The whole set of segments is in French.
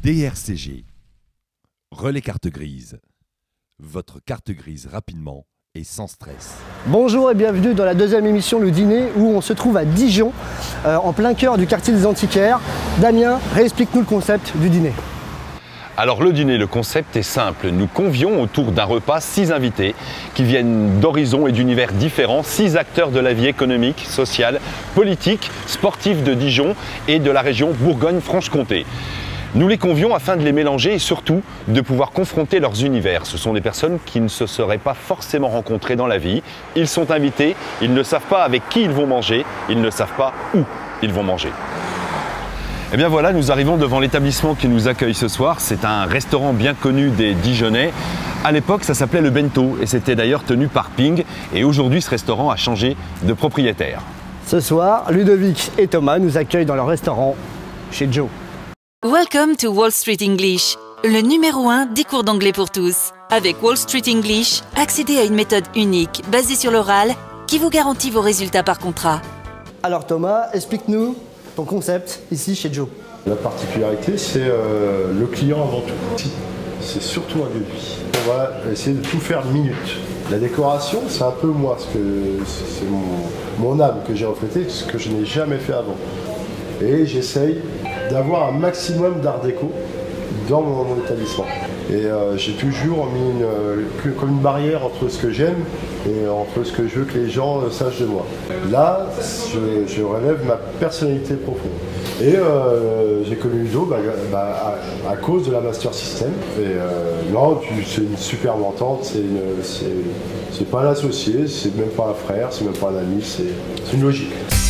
DRCG. Relais carte grise. Votre carte grise rapidement et sans stress. Bonjour et bienvenue dans la deuxième émission Le Dîner où on se trouve à Dijon, en plein cœur du quartier des Antiquaires. Damien, réexplique-nous le concept du dîner. Alors le dîner, le concept est simple. Nous convions autour d'un repas 6 invités qui viennent d'horizons et d'univers différents, 6 acteurs de la vie économique, sociale, politique, sportive de Dijon et de la région Bourgogne-Franche-Comté. Nous les convions afin de les mélanger et surtout de pouvoir confronter leurs univers. Ce sont des personnes qui ne se seraient pas forcément rencontrées dans la vie. Ils sont invités, ils ne savent pas avec qui ils vont manger, ils ne savent pas où ils vont manger. Et bien voilà, nous arrivons devant l'établissement qui nous accueille ce soir. C'est un restaurant bien connu des Dijonnais. À l'époque, ça s'appelait le Bento et c'était d'ailleurs tenu par Ping. Et aujourd'hui, ce restaurant a changé de propriétaire. Ce soir, Ludovic et Thomas nous accueillent dans leur restaurant chez Joe. Welcome to Wall Street English, le numéro 1 des cours d'anglais pour tous. Avec Wall Street English, accédez à une méthode unique basée sur l'oral qui vous garantit vos résultats par contrat. Alors Thomas, explique-nous ton concept ici chez Joe. La particularité, c'est le client avant tout. C'est surtout un lieu de vie. On va essayer de tout faire de minutes. La décoration, c'est un peu moi, c'est mon âme que j'ai reflété, ce que je n'ai jamais fait avant. Et j'essaye d'avoir un maximum d'art déco dans mon établissement. Et j'ai toujours mis comme une barrière entre ce que j'aime et entre ce que je veux que les gens sachent de moi. Là, je relève ma personnalité profonde. Et j'ai connu Ludo à cause de la Master System. Et non, c'est une superbe entente, c'est pas un associé, c'est même pas un frère, c'est même pas un ami, c'est une logique.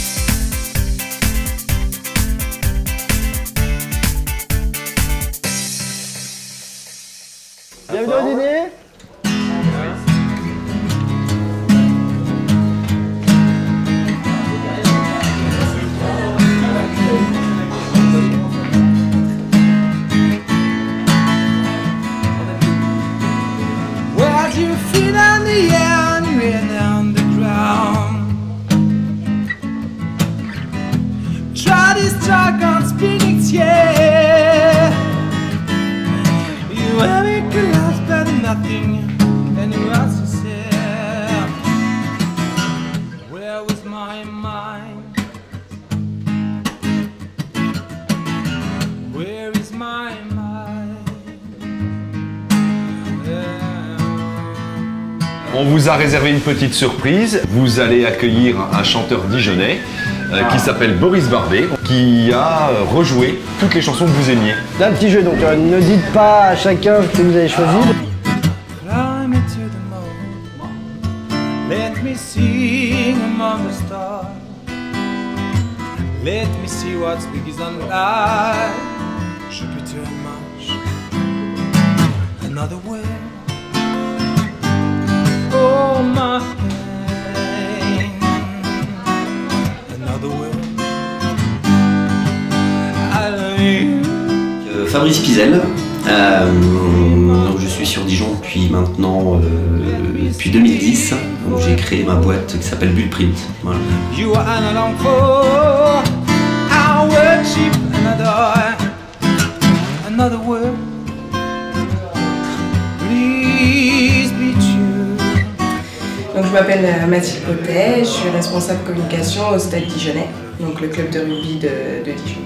Bienvenue au dîner. Where do you feel on the air and rain down the ground? Try this talk on Phoenix, yeah. You have it glass, but nothing anywhere else to say. Where was my mind? Where is my mind? On vous a réservé une petite surprise. Vous allez accueillir un chanteur dijonnais qui s'appelle Boris Barbet, qui a rejoué toutes les chansons que vous aimiez. D'un petit jeu, donc ne dites pas à chacun ce que vous avez choisi. Fly me to the moon. Let me sing among the stars. Let me see what's big is on life. Jupiter and Mars. Another way. Oh my pain. Another way. I love you. Fabrice Pizel, donc je suis sur Dijon depuis maintenant depuis 2010. J'ai créé ma boîte qui s'appelle Bullprint. Voilà. You are an alarm for I worship another word. Please be true. Donc je m'appelle Mathilde Potet, je suis responsable communication au Stade Dijonnais, donc le club de rugby de Dijon.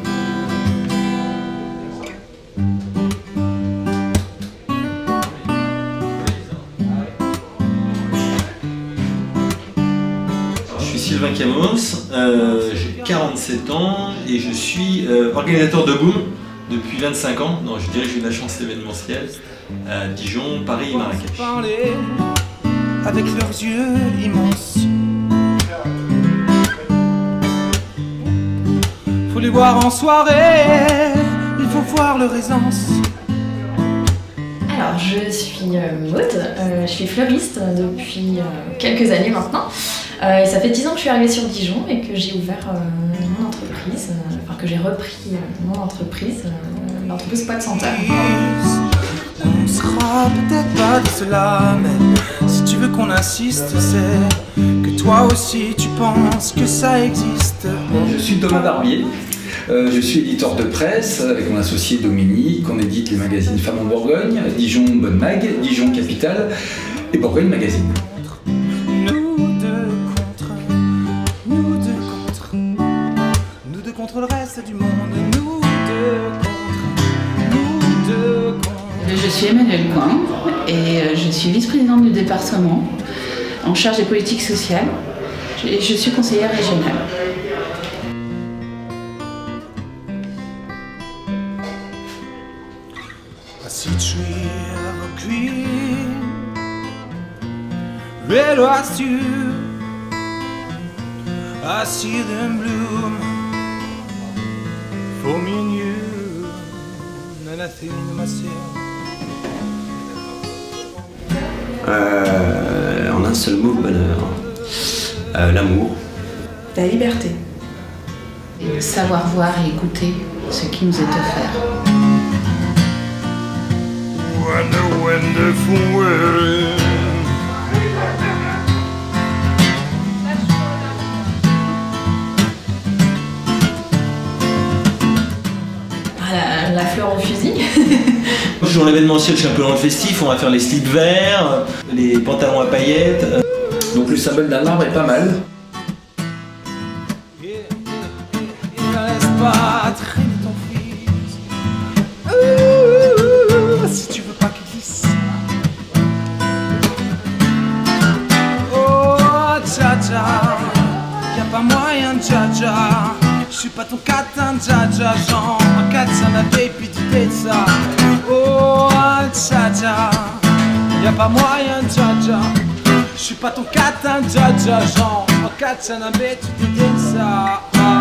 Sylvain Camos, j'ai 47 ans et je suis organisateur de Boom depuis 25 ans. Non, je dirige une agence événementielle à Dijon, Paris et Marrakech. Parler avec leurs yeux immenses. Faut les voir en soirée, il faut voir leur aisance. Alors, je suis Maud, je suis fleuriste depuis quelques années maintenant. Et ça fait 10 ans que je suis arrivée sur Dijon et que j'ai ouvert mon entreprise, que j'ai repris mon entreprise, l'entreprise Pot Center. On sera peut-être pas de cela, mais si tu veux qu'on insiste, c'est que toi aussi tu penses que ça existe. Je suis Thomas Barbier, Je suis éditeur de presse avec mon associé Dominique. On édite les magazines Femmes en Bourgogne, Dijon Bonne Mag, Dijon Capitale et Bourgogne Magazine. Nous deux contre le reste du monde. Nous deux contre. Je suis Emmanuelle Coin et je suis vice-présidente du département en charge des politiques sociales. Et je suis conseillère régionale. I see tree evergreen, red rose too. I see them bloom for me and you, and I think to myself. En un seul mot, le bonheur. L'amour. La liberté. Savoir voir et écouter ce qui nous est offert. What a wonderful world. La fleur au fusil. Jour l'événementiel, je suis un peu dans le festif, on va faire les slips verts, les pantalons à paillettes. Donc le symbole d'un arbre est pas mal. Laisse pas traîner ton fils. Si tu veux pas qu'il glisse. Oh, dja-dja, y'a pas moyen, dja-dja. Je suis pas ton catin, dja-dja, genre un katana baby du pizza. Oh, dja-dja, y'a pas moyen, dja-dja. Je suis pas ton catin, dja-dja, genre un katana baby du pizza.